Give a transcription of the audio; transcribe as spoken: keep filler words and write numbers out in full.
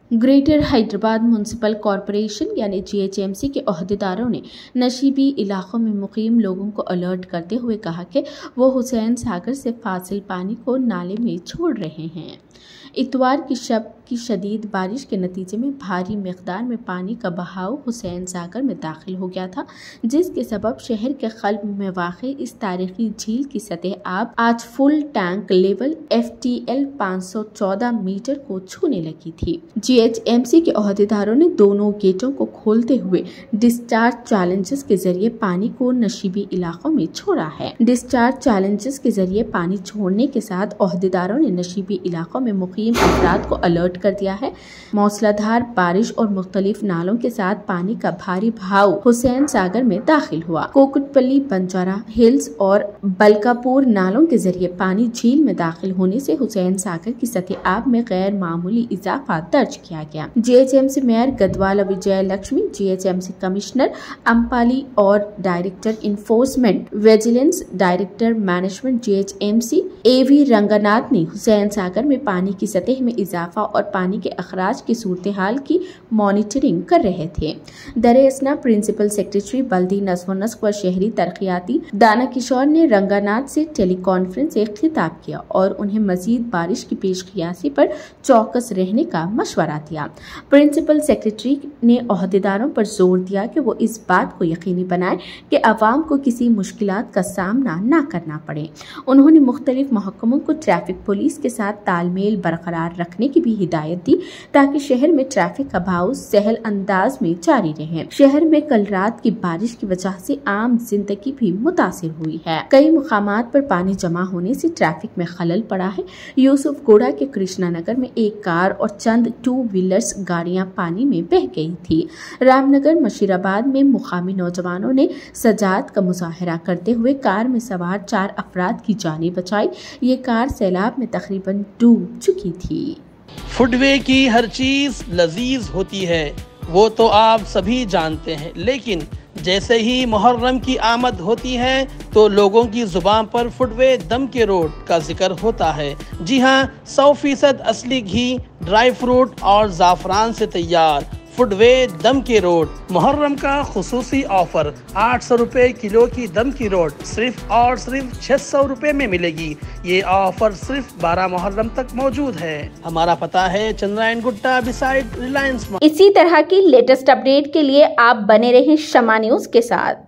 Greater Hyderabad municipal corporation यानी जी H M सी के ओहदेदारों ने नशीबी इलाकों में मुकीम लोगों को अलर्ट करते हुए कहा कि वो हुसैन सागर से फासिल पानी को नाले में छोड़ रहे हैं। इतवार की शब की शदीद बारिश के नतीजे में भारी मिकदार में पानी का बहाव हुसैन सागर में दाखिल हो गया था, जिसके सबब शहर के क़ल्ब में वाक़ई इस तारीखी झील की सतह आब आज full tank level F T L पाँच सौ चौदह मीटर को छूने लगी थी। जी एच एम सी के ओहदेदारों ने दोनों गेटों को खोलते हुए डिस्चार्ज चैलेंजेस के जरिए पानी को नशीबी इलाकों में छोड़ा है। डिस्चार्ज चैलेंजेस के जरिए पानी छोड़ने के साथ ओहदेदारों ने नशीबी इलाकों में मुकीम अफराद को अलर्ट कर दिया है। मौसलाधार बारिश और मुख्तलिफ नालों के साथ पानी का भारी बहाव हुसैन सागर में दाखिल हुआ। कोकुटपल्ली, बंजारा हिल्स और बलकापुर नालों के जरिए पानी झील में दाखिल होने से हुसैन सागर की सतह आब में गैर मामूली इजाफा दर्ज किया गया। G H M C mayor Gadwal Vijay Lakshmi, G H M C commissioner Amrapali और director enforcement vigilance, director management G H M C A V Ranganath ने हुसैन सागर में पानी की सतह में इजाफा और पानी के अखराज की सूरत हाल की मॉनिटरिंग कर रहे थे। दरअसल प्रिंसिपल सेक्रेटरी बल्दी नस्व नस्क व शहरी तरक्याती दाना किशोर ने रंगनाथ से टेली कॉन्फ्रेंस से खिताब किया और उन्हें मजीद बारिश की पेश क़ियासी पर चौकस रहने का मशवरा दिया। प्रिंसिपल सेक्रेटरी ने ओहदेदारों पर जोर दिया कि वो इस बात को यकीनी बनाए कि अवाम को किसी मुश्किलात का सामना न करना पड़े। उन्होंने मुख्तलिफ महकमों को ट्रैफिक पुलिस के साथ तालमेल बरकरार रखने की भी हिदायत दी ताकि शहर में ट्रैफिक का बहाव सहल अंदाज में जारी रहे। शहर में कल रात की बारिश की वजह से आम जिंदगी भी मुतासिर हुई है। कई मुकामात पर पानी जमा होने से ट्रैफिक में खलल पड़ा है। यूसुफ गोड़ा के कृष्णा नगर में एक कार और चंद टू व्हीलर्स गाड़ियां पानी में बह गई थी। रामनगर मशीराबाद में मुकामी नौजवानों ने सजाद का मुजाहरा करते हुए कार में सवार चार अफराद की जानें बचाई। ये कार सैलाब में तकरीबन डूब चुकी थी। फुटवे की हर चीज लजीज होती है, वो तो आप सभी जानते हैं, लेकिन जैसे ही मुहर्रम की आमद होती है तो लोगों की जुबान पर फुटवे दम के रोट का जिक्र होता है। जी हाँ, सौ फीसद असली घी, ड्राई फ्रूट और ज़ाफ़रान से तैयार फुटवे दम के रोट। मुहर्रम का खुसूसी ऑफर, आठ सौ रुपये किलो की दम की रोट सिर्फ और सिर्फ छह सौ रुपये में मिलेगी। ये ऑफर सिर्फ बारह मुहर्रम तक मौजूद है। हमारा पता है चंद्रायन गुट्टा बिसाइड रिलायंस। इसी तरह की लेटेस्ट अपडेट के लिए आप बने रहें शमा न्यूज़ के साथ।